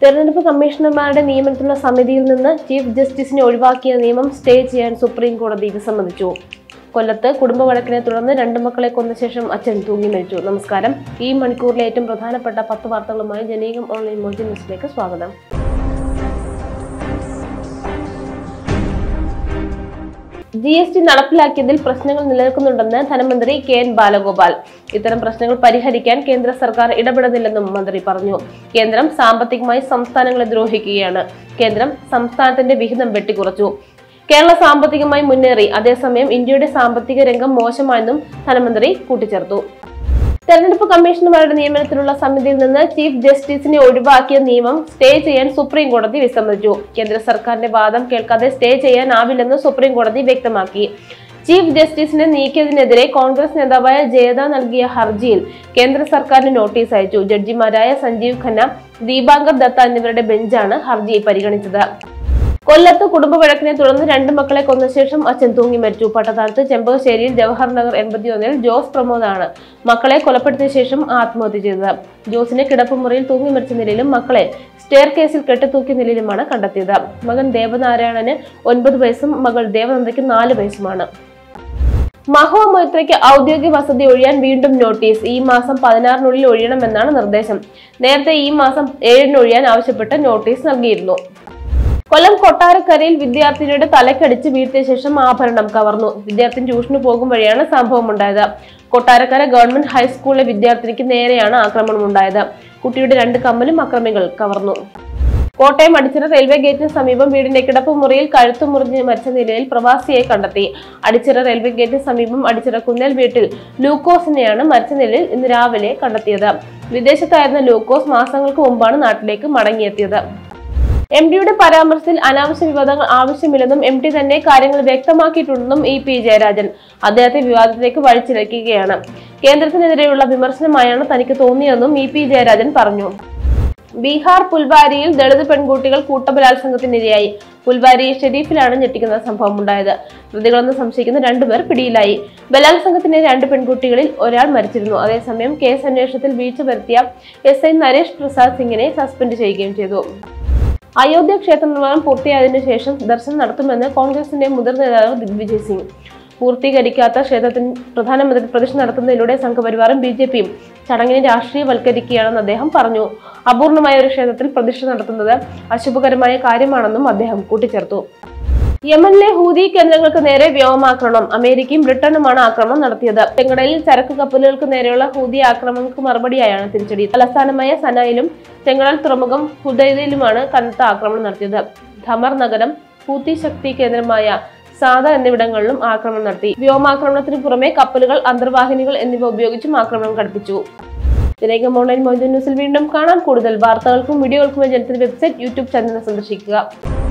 തെരഞ്ഞെടുപ്പ് കമ്മീഷണർമാരുടെ നിയമനത്തിനുള്ള സമിതിയിൽ നിന്ന് ചീഫ് ജസ്റ്റിസിനെ ഒഴിവാക്കിയ നിയമം സ്റ്റേ ചെയ്യാൻ സുപ്രീം കോടതി വിസമ്മതിച്ചു. കൊല്ലത്ത് കുടുംബ വഴക്കിനെ തുടർന്ന് 2 മക്കളെ കൊന്ന ശേഷം അച്ഛൻ തൂങ്ങി മരിച്ചു. നമസ്കാരം. ഈ മണിക്കൂറിലെ ഏറ്റവും പ്രധാനപ്പെട്ട 10 വാർത്തകളുമായി ജനീകം ഓൺലൈൻ മോർജി ന്യൂസിലേക്ക് സ്വാഗതം. GST നടപ്പിലാക്കിയതിൽ പ്രശ്നങ്ങൾ നിലനിൽക്കുന്നുണ്ടെന്ന് ധനമന്ത്രി KN ബാലഗോപാൽ. ഇത്തരം പ്രശ്നങ്ങൾ പരിഹരിക്കാൻ കേന്ദ്ര സർക്കാർ ഇടപെടുന്നില്ലെന്നും മന്ത്രി പറഞ്ഞു. കേന്ദ്രം സാമ്പത്തികമായി സംസ്ഥാനങ്ങളെ ദ്രോഹിക്കുകയാണ്. കേന്ദ്രം സംസ്ഥാനത്തിന്റെ വിഹിതം വെട്ടിക്കുറച്ചു. കേരള സാമ്പത്തികമായി മുന്നേറി, അതേസമയം ഇന്ത്യയുടെ സാമ്പത്തിക രംഗം മോശമായെന്നും ധനമന്ത്രി കൂട്ടിച്ചേർത്തു. തെരഞ്ഞെടുപ്പ് കമ്മീഷണർമാരുടെ നിയമനത്തിനുള്ള സമിതിയിൽ നിന്ന് ചീഫ് ജസ്റ്റിസിനെ ഒഴിവാക്കിയ നിയമം സ്റ്റേ ചെയ്യാൻ സുപ്രീം കോടതി വിസമ്മതിച്ചു. കേന്ദ്ര സർക്കാരിന്റെ വാദം കേൾക്കാതെ സ്റ്റേ ചെയ്യാനാവില്ലെന്ന് സുപ്രീം കോടതി വ്യക്തമാക്കി. ചീഫ് ജസ്റ്റിസിനെ നീക്കിയതിനെതിരെ കോൺഗ്രസ് നേതാവായ ജയദ നൽകിയ ഹർജിയിൽ കേന്ദ്ര സർക്കാരിന് നോട്ടീസ് അയച്ചു. ജഡ്ജിമാരായ സഞ്ജീവ് ഖന്ന, ദീപാങ്കർ ദത്ത എന്നിവരുടെ ബെഞ്ചാണ് ഹർജി പരിഗണിച്ചത്. കൊല്ലത്ത് കുടുംബ വഴക്കിനെ തുടർന്ന് 2 മക്കളെ കൊന്ന ശേഷം അച്ഛൻ തൂങ്ങി മരിച്ചു. പട്ടത്താനത്ത് ചെമ്പകശ്ശേരിയിൽ ജവഹർ നഗർ 81-ൽ ജോസ് പ്രമോദാണ് മക്കളെ കൊലപ്പെടുത്തിയ ശേഷം ആത്മഹത്യ ചെയ്തത്. ജോസിനെ കിടപ്പുമുറിയിൽ തൂങ്ങി മരിച്ച നിലയിലും മക്കളെ സ്റ്റെയർ കേസിൽ കെട്ടിത്തൂക്കിയ നിലയിലുമാണ് കണ്ടെത്തിയത്. മകൻ ദേവനാരായണന് 9 വയസ്സും മകൾ ദേവനന്ദയ്ക്ക് 4 വയസ്സുമാണ്. മഹുവ മൊയ്ത്രയ്ക്ക് ഔദ്യോഗിക വസതി ഒഴിയാൻ വീണ്ടും നോട്ടീസ്. ഈ മാസം 16-നുള്ളിൽ ഒഴിയണമെന്നാണ് നിർദ്ദേശം. നേരത്തെ ഈ മാസം 7-ന് ഒഴിയാൻ ആവശ്യപ്പെട്ട് നോട്ടീസ് നൽകിയിരുന്നു. കൊല്ലം കൊട്ടാരക്കരയിൽ വിദ്യാർത്ഥിനിയുടെ തലക്കടിച്ച് വീഴ്ത്തിയ ശേഷം ആഭരണം കവർന്നു. വിദ്യാർത്ഥിനി ട്യൂഷന് പോകും വഴിയാണ് സംഭവം ഉണ്ടായത്. കൊട്ടാരക്കര ഗവൺമെന്റ് ഹൈസ്കൂളിലെ വിദ്യാർത്ഥിനിക്ക് നേരെയാണ് ആക്രമണം ഉണ്ടായത്. കുട്ടിയുടെ 2 കമ്മലും അക്രമികൾ കവർന്നു. കോട്ടയം അടിച്ചിറ റെയിൽവേ ഗേറ്റിന് സമീപം വീടിന്റെ കിടപ്പുമുറിയിൽ കഴുത്തു മുറിഞ്ഞ് മരിച്ച നിലയിൽ പ്രവാസിയെ കണ്ടെത്തി. അടിച്ചിറ റെയിൽവേ ഗേറ്റിന് സമീപം അടിച്ചിറ കുന്നേൽ വീട്ടിൽ ലൂക്കോസിനെയാണ് മരിച്ച നിലയിൽ ഇന്ന് രാവിലെ കണ്ടെത്തിയത്. വിദേശത്തായിരുന്ന ലൂക്കോസ് മാസങ്ങൾക്ക് മുമ്പാണ് നാട്ടിലേക്ക് മടങ്ങിയെത്തിയത്. MDയുടെ പരാമർശത്തിൽ അനാവശ്യ വിവാദങ്ങൾ ആവശ്യമില്ലെന്നും MD തന്നെ കാര്യങ്ങൾ വ്യക്തമാക്കിയിട്ടുണ്ടെന്നും EP ജയരാജൻ അദ്ദേഹത്തെ വിവാദത്തിലേക്ക് വഴിച്ചിഴക്കുകയാണ്. കേന്ദ്രത്തിനെതിരെയുള്ള വിമർശനമായാണ് തനിക്ക് തോന്നിയതെന്നും EP ജയരാജൻ പറഞ്ഞു. ബീഹാർ പുൽവാരിയിൽ ദളിത് പെൺകുട്ടികൾ കൂട്ടബലാത്സംഗത്തിനിരയായി. പുൽവാരി ഷെരീഫിലാണ് ഞെട്ടിക്കുന്ന സംഭവം ഉണ്ടായത്. പ്രതികളെന്ന് സംശയിക്കുന്ന 2 പേർ പിടിയിലായി. ബലാത്സംഗത്തിന് 2 പെൺകുട്ടികളിൽ ഒരാൾ മരിച്ചിരുന്നു. അതേസമയം കേസ് അന്വേഷണത്തിൽ വീഴ്ച വരുത്തിയ SI നരേഷ് പ്രസാദ് സിംഗിനെ സസ്പെൻഡ് ചെയ്യുകയും ചെയ്തു. അയോധ്യ ക്ഷേത്ര നിർമ്മാണം പൂർത്തിയായതിനു ശേഷം ദർശനം നടത്തുമെന്ന് കോൺഗ്രസിന്റെ മുതിർന്ന നേതാവ് ദിഗ്വിജയ് സിംഗ്. പൂർത്തീകരിക്കാത്ത ക്ഷേത്രത്തിന് പ്രധാനമന്ത്രി പ്രതിഷ്ഠ നടത്തുന്നതിലൂടെ സംഘപരിവാറും BJPയും ചടങ്ങിനെ രാഷ്ട്രീയവൽക്കരിക്കുകയാണെന്ന് അദ്ദേഹം പറഞ്ഞു. അപൂർണമായ ഒരു ക്ഷേത്രത്തിൽ പ്രതിഷ്ഠ നടത്തുന്നത് അശുഭകരമായ കാര്യമാണെന്നും അദ്ദേഹം കൂട്ടിച്ചേർത്തു. യമനിലെ ഹൂതി കേന്ദ്രങ്ങൾക്ക് നേരെ വ്യോമാക്രമണം. അമേരിക്കയും ബ്രിട്ടനുമാണ് ആക്രമണം നടത്തിയത്. ചെങ്കടലിൽ ചരക്ക് കപ്പലുകൾക്ക് നേരെയുള്ള ഹൂതി ആക്രമണങ്ങൾക്ക് മറുപടിയായാണ് തിരിച്ചടി. തലസ്ഥാനമായ സനായിലും ചെങ്കടൽ തുറമുഖം ഹുദൈദയിലുമാണ് കനത്ത ആക്രമണം നടത്തിയത്. ധമർ നഗരം, ഹൂതി ശക്തി കേന്ദ്രമായ സാദ എന്നിവിടങ്ങളിലും ആക്രമണം നടത്തി. വ്യോമാക്രമണത്തിന് പുറമെ കപ്പലുകൾ, അന്തർവാഹിനികൾ എന്നിവ ഉപയോഗിച്ചും ആക്രമണം ഘടിപ്പിച്ചു. ജനീകം ഓൺലൈൻ മോർജി ന്യൂസിൽ വീണ്ടും കാണാം. കൂടുതൽ വാർത്തകൾക്കും വീഡിയോകൾക്കും ജനത്തിന്റെ വെബ്സൈറ്റ്, YouTube ചാനൽ സന്ദർശിക്കുക.